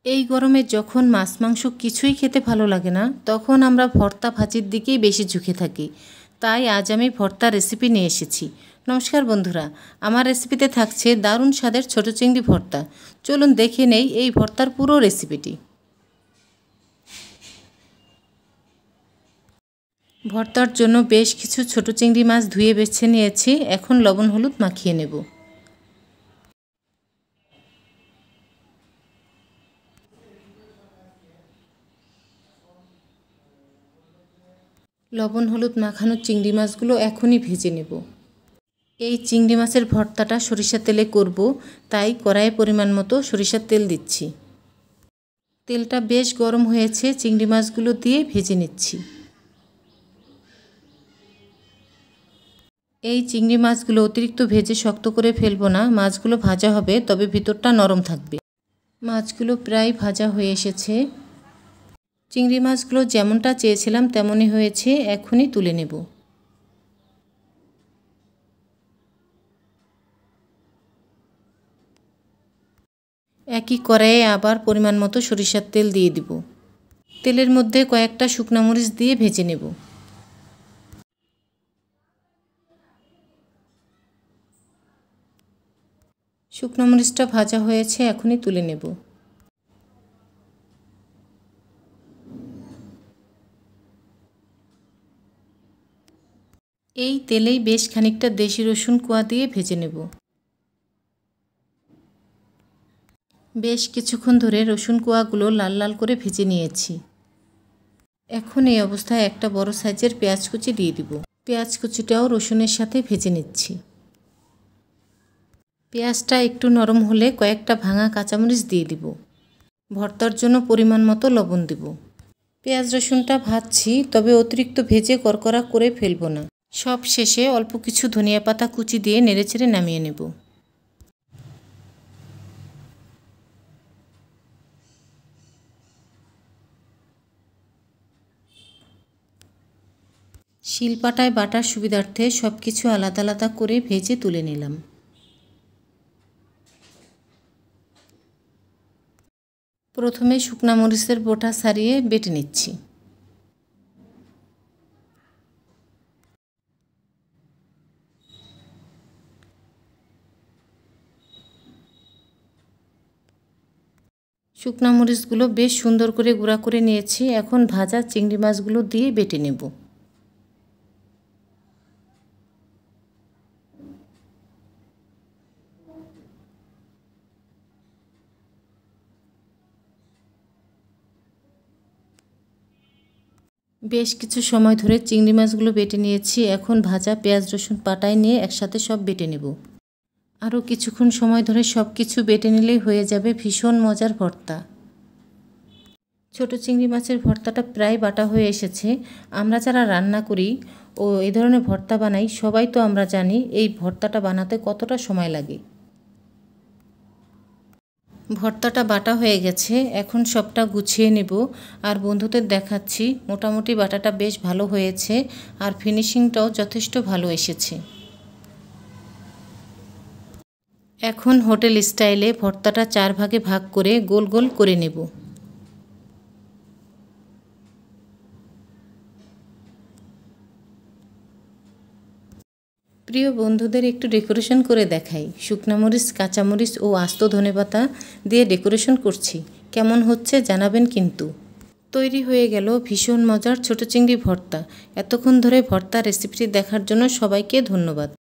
এই গরমে যখন মাছ মাংস কিছুই খেতে ভালো লাগে না, তখন আমরা ভর্তা ভাজির দিকেই বেশি ঝুঁকে থাকি। তাই আজ আমি ভর্তা রেসিপি নিয়ে এসেছি। নমস্কার বন্ধুরা, আমার রেসিপিতে থাকছে দারুণ স্বাদের ছোট চিংড়ি ভর্তা। চলুন দেখে নেই এই ভর্তার পুরো রেসিপিটি। ভর্তার জন্য বেশ কিছু ছোট চিংড়ি মাছ ধুয়ে বেছে নিয়েছি। এখন লবণ হলুদ মাখিয়ে নেব। লবণ হলুদ মাখানো চিংড়ি মাছগুলো এখনই ভেজে নেব। এই চিংড়ি মাছের ভর্তাটা সরিষার তেলে করব, তাই কড়াইয়ে পরিমাণ মতো সরিষার তেল দিচ্ছি। তেলটা বেশ গরম হয়েছে, চিংড়ি মাছগুলো দিয়ে ভেজে নিচ্ছি। এই চিংড়ি মাছগুলো অতিরিক্ত ভেজে শক্ত করে ফেলবো না, মাছগুলো ভাজা হবে তবে ভিতরটা নরম থাকবে। মাছগুলো প্রায় ভাজা হয়ে এসেছে। চিংড়ি মাছগুলো যেমনটা চেয়েছিলাম তেমনই হয়েছে, এখনই তুলে নেব। একই কড়াইয়ে আবার পরিমাণ মতো সরিষার তেল দিয়ে দিব। তেলের মধ্যে কয়েকটা শুকনো মরিচ দিয়ে ভেজে নেব। শুকনো মরিচটা ভাজা হয়েছে, এখনই তুলে নেব। এই তেলেই বেশ খানিকটা দেশি রসুন কোয়া দিয়ে ভেজে নেব। বেশ কিছুক্ষণ ধরে রসুন কোয়াগুলো লাল লাল করে ভেজে নিয়েছি। এখন এই অবস্থায় একটা বড় সাইজের পেঁয়াজ কুচি দিয়ে দিব। পেঁয়াজ কুচিটাও রসুনের সাথে ভেজে নিচ্ছি। পেঁয়াজটা একটু নরম হলে কয়েকটা ভাঙা কাঁচামরিচ দিয়ে দিব। ভর্তার জন্য পরিমাণ মতো লবণ দিব। পেঁয়াজ রসুনটা ভাজছি, তবে অতিরিক্ত ভেজে করকরা করে ফেলবো না। সব শেষে অল্প কিছু ধনিয়া পাতা কুচি দিয়ে নেড়েচেড়ে নামিয়ে নেব। শিলপাটায় বাটার সুবিধার্থে সব কিছু আলাদা আলাদা করে ভেজে তুলে নিলাম। প্রথমে শুকনা মরিচের বোটা ছাড়িয়ে বেটে নিচ্ছি। শুকনা মরিচগুলো বেশ সুন্দর করে গুঁড়া করে নিয়েছি। এখন ভাজা চিংড়ি মাছগুলো দিয়ে বেটে নেব। বেশ কিছু সময় ধরে চিংড়ি মাছগুলো বেটে নিয়েছি। এখন ভাজা পেঁয়াজ রসুন পাটায় নিয়ে একসাথে সব বেটে নেব। আরও কিছুক্ষণ সময় ধরে সব কিছু বেটে নিলেই হয়ে যাবে ভীষণ মজার ভর্তা। ছোট চিংড়ি মাছের ভর্তাটা প্রায় বাটা হয়ে এসেছে। আমরা যারা রান্না করি ও এই ধরনের ভর্তা বানাই, সবাই তো আমরা জানি এই ভর্তাটা বানাতে কতটা সময় লাগে। ভর্তাটা বাটা হয়ে গেছে, এখন সবটা গুছিয়ে নেব আর বন্ধুদের দেখাচ্ছি। মোটামুটি বাটাটা বেশ ভালো হয়েছে আর ফিনিশিংটাও যথেষ্ট ভালো এসেছে। এখন হোটেল স্টাইলে ভর্তাটা 4 ভাগে ভাগ করে গোল গোল করে নেব। প্রিয় বন্ধুদের একটু ডেকোরেশন করে দেখাই। শুকনা মরিচ, কাঁচামরিচ ও আস্ত ধনেপাতা দিয়ে ডেকোরেশন করছি। কেমন হচ্ছে জানাবেন কিন্তু। তৈরি হয়ে গেল ভীষণ মজার ছোট চিংড়ি ভর্তা। এতক্ষণ ধরে ভর্তা রেসিপিটি দেখার জন্য সবাইকে ধন্যবাদ।